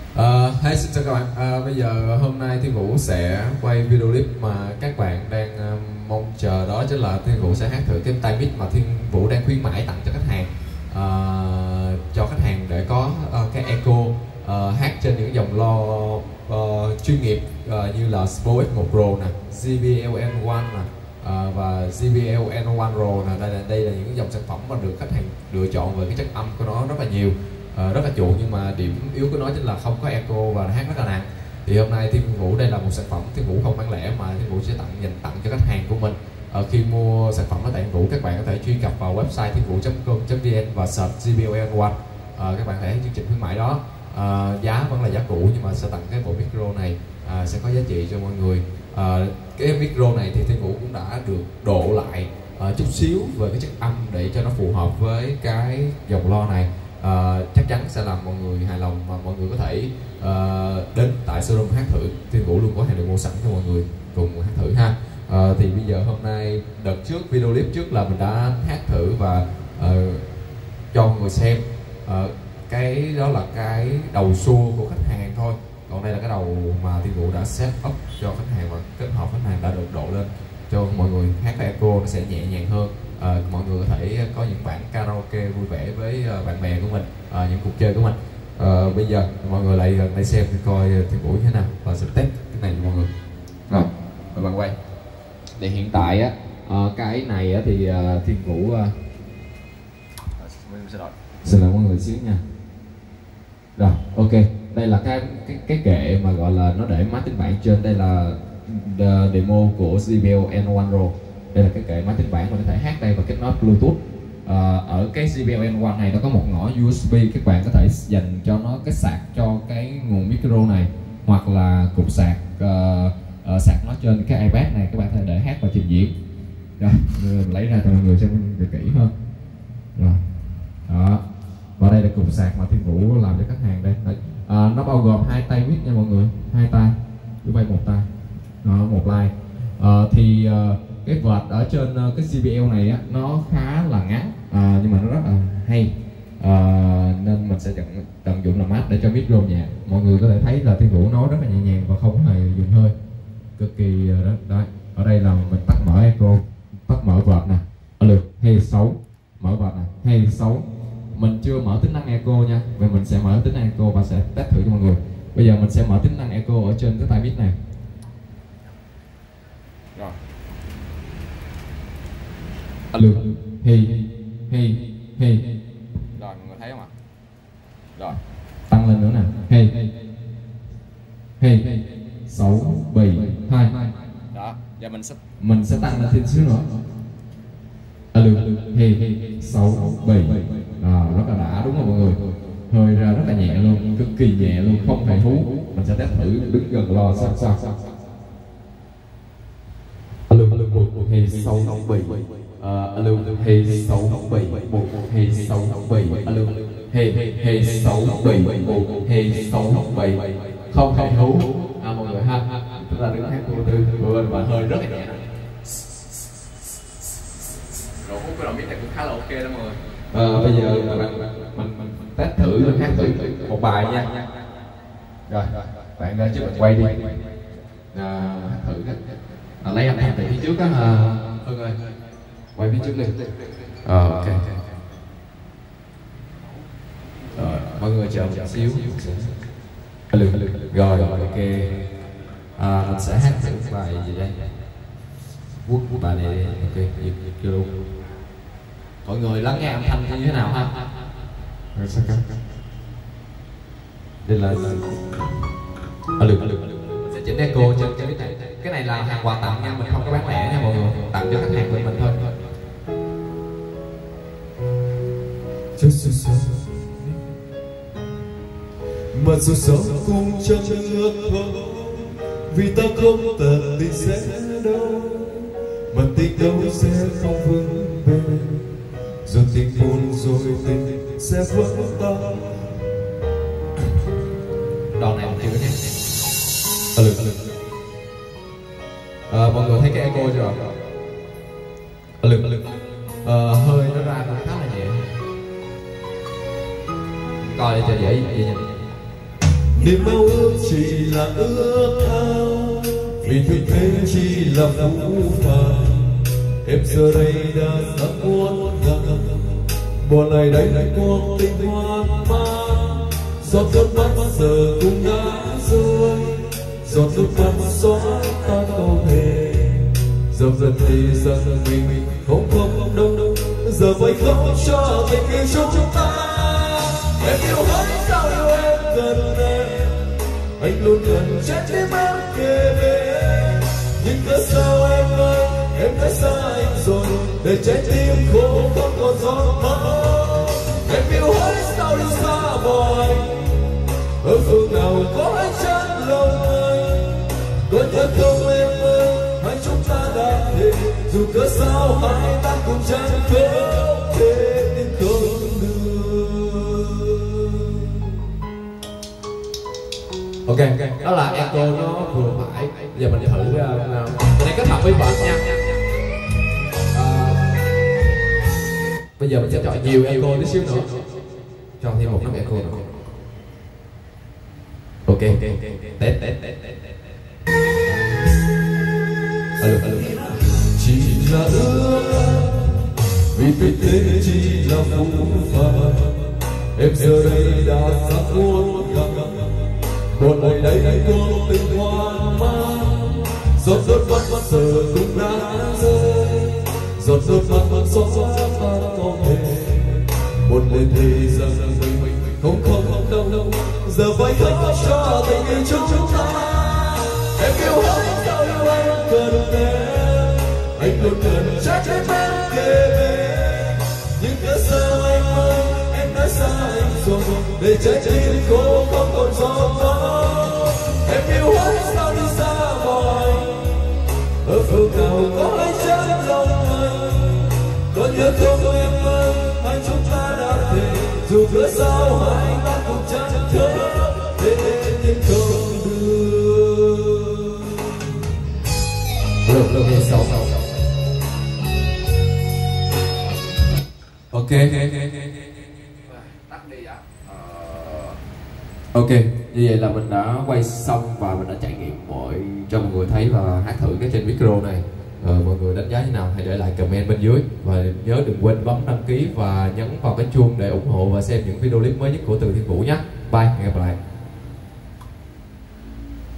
Hey, xin chào các bạn. Bây giờ hôm nay Thiên Vũ sẽ quay video clip mà các bạn đang mong chờ, đó chính là Thiên Vũ sẽ hát thử cái tai mic mà Thiên Vũ đang khuyến mãi tặng cho khách hàng, cho khách hàng để có cái echo hát trên những dòng lo chuyên nghiệp như là Spo X1 Pro nè, JBL N1 nè, và JBL N1 Pro nè. Đây là những dòng sản phẩm mà được khách hàng lựa chọn về cái chất âm của nó rất là nhiều, rất là chuộng, nhưng mà điểm yếu của nó chính là không có echo và hát rất là nặng. Thì hôm nay Thiên Vũ đây là một sản phẩm Thiên Vũ không bán lẻ mà Thiên Vũ sẽ dành tặng cho khách hàng của mình. Khi mua sản phẩm ở tại Thiên Vũ, các bạn có thể truy cập vào website thienvu.com.vn và search JBL N1. Các bạn thấy chương trình khuyến mãi đó. Giá vẫn là giá cũ nhưng mà sẽ tặng cái bộ micro này, sẽ có giá trị cho mọi người. Cái micro này thì Thiên Vũ cũng đã được độ lại chút xíu về cái chất âm để cho nó phù hợp với cái dòng lo này. Chắc chắn sẽ làm mọi người hài lòng và mọi người có thể đến tại showroom hát thử. Thiên Vũ luôn có hàng được mua sẵn cho mọi người cùng hát thử ha. Thì bây giờ hôm nay đợt trước, video clip trước là mình đã hát thử và cho mọi người xem cái đó là cái đầu xua của khách hàng thôi, còn đây là cái đầu mà Thiên Vũ đã set up cho khách hàng và kết hợp khách hàng đã được độ lên cho mọi người hát cái echo nó sẽ nhẹ nhàng hơn. Mọi người có thể có những bản karaoke vui vẻ với bạn bè của mình, những cuộc chơi của mình. Bây giờ mọi người lại gần đây xem coi Thiên Vũ như thế nào và sẽ test cái này cho mọi người. Rồi, mời bạn quay. Thì hiện tại á, cái này á, thì Thiên Vũ xin lỗi mọi người xíu nha. Rồi, ok. Đây là cái kệ mà gọi là nó để máy tính bảng trên. Đây là demo của JBL N1 Pro. Đây là cái kệ máy tính bảng mà có thể hát đây và kết nối Bluetooth. Ở cái JBL N1 này nó có một ngõ USB, các bạn có thể dành cho nó cái sạc cho cái nguồn micro này, hoặc là cục sạc sạc nó trên cái iPad này, các bạn có thể để hát và trình diễn. Rồi, lấy ra cho mọi người xem kỹ hơn. Rồi. Đó. Và đây là cục sạc mà Thiên Vũ làm cho khách hàng đây. Nó bao gồm 2 tay mic nha mọi người, 2 tay, cứ vay 1 tay, một line. Thì cái vợt ở trên cái JBL này á, nó khá là ngắn, nhưng mà nó rất là hay, nên mình sẽ tận dụng làm mát để cho micro nhạc. Mọi người có thể thấy là Thiên Vũ nói rất là nhẹ nhàng và không hề dùng hơi, cực kỳ đấy. Ở đây là mình tắt mở echo, tắt mở vợt nè, ở lượt hay xấu, mở vợt nè, hay xấu. Mình chưa mở tính năng echo nha, và mình sẽ mở tính năng echo và sẽ test thử cho mọi người. Bây giờ mình sẽ mở tính năng echo ở trên cái tai mic này. Rồi. Lượt hi. Rồi mọi người thấy không ạ? Rồi, tăng lên nữa nè. Hi 6 7 2. Đó, giờ mình sẽ tăng lên thêm xíu nữa. Lượt hi 6 7. Rất là đã, đúng không mọi người? Hơi ra rất là nhẹ luôn, cực kỳ nhẹ luôn, không hề hú. Mình sẽ test thử đứng gần lo sao. Lượt 1 hi 6 7. Lượt hi 6 7 1 hi 6 7. Lượt hi 6 7 1 hi 6 7. Không hề hú. Mọi người ha. Chúng ta đứng hát từ và hơi rất là nhẹ. Độ hút cái đầu mic này cũng khá là ok đó mọi người. Bây giờ mình test thử, hát thử một bài nha. Rồi, bạn ra trước mình quay đi. Hát thử lấy âm thanh từ phía trước á Hưng ơi. Quay phía trước đi. Ok. Rồi, mọi người chờ một xíu. Rồi, ok. Mình sẽ hát thử bài gì đây? Quốc bài này, ok, chưa luôn. Mọi người lắng nghe âm thanh như thế nào ha? Rồi sao cơ? Đây là mình sẽ chỉnh echo trên cái mic này. Cái này là hàng quà tặng nha, mình không có bán lẻ nha mọi người, tặng cho khách hàng của mình thôi. Mà dù sống cùng trong ước mơ, vì ta không tận tình sẽ đâu, mà tình đâu sẽ không vững bền, rồi tình buồn rồi tình sẽ vỡ tan. Đoạn này chưa nha. Mọi người thấy cái echo chưa? Hơi nó ra cũng khá là nhẹ. Coi để cho dễ nhìn. niềm mơ ước chỉ là ước ao, vì thực tế chỉ là phũ phàng. Em giờ đây đã rất muôn ngàn, mùa này đây lại cuộc tình hoang mang. Giọt nước mắt giờ cũng đã rơi, giọt nước mắt xóa tan câu thề. Dần dần thì dần mình không đâu, giờ phải không cho tình yêu chúng ta. Em yêu hết sao yêu em gần em, anh luôn gần chết tim em kề bên. Nhưng cớ sao em ơi, em đã xa anh rồi, để trái tim khô không còn giọt máu. Em yêu hết sao đi xa vời, ở phương nào có anh chân lòng anh. Có nhớ không em ơi, hai chúng ta đã thề, dù cớ sao hai ta cùng chẳng có thể nhưng không được. Ok, đó là echo nó vừa phải. Giờ mình thử mình đang kết hợp với vợt nha. Bây giờ mình sẽ chọn nhiều echo tí xíu nữa, cho thêm một nốt echo nữa. Ok, test. Alo. Chỉ là ước, vì thực tế chỉ là phũ phàng. Em giờ đây đã rất muôn ngàn, một ngày đây đây cuộc tình hoang mang. Giọt nước mắt giờ cũng đã rơi, giọt nước mắt xóa tan câu thề. Một lần thì rằng mình không đâu, giờ phải khóc cho tình yêu chúng ta. Em yêu hết sao yêu anh cần em, anh luôn cần trái tim em kề bên. Nhưng cớ sao anh ơi, em đã xa anh rồi, để trái tim khô không còn giọt máu. Em yêu hết sao đi xa vời, ở phương nào có anh chân lòng anh. Có nhớ không em ơi, hai chúng ta đã thề, dù cớ sao hai ta cùng chẳng thở, thế nhưng không được. Được nghe xong. Ok. Tắt đi ạ. Ok, như vậy là mình đã quay xong và mình đã trải nghiệm cho mọi người thấy và hát thử cái trên micro này. Mọi người đánh giá thế nào hãy để lại comment bên dưới, và nhớ đừng quên bấm đăng ký và nhấn vào cái chuông để ủng hộ và xem những video clip mới nhất của Từ Thiên Vũ nhé. Bye, hẹn gặp lại.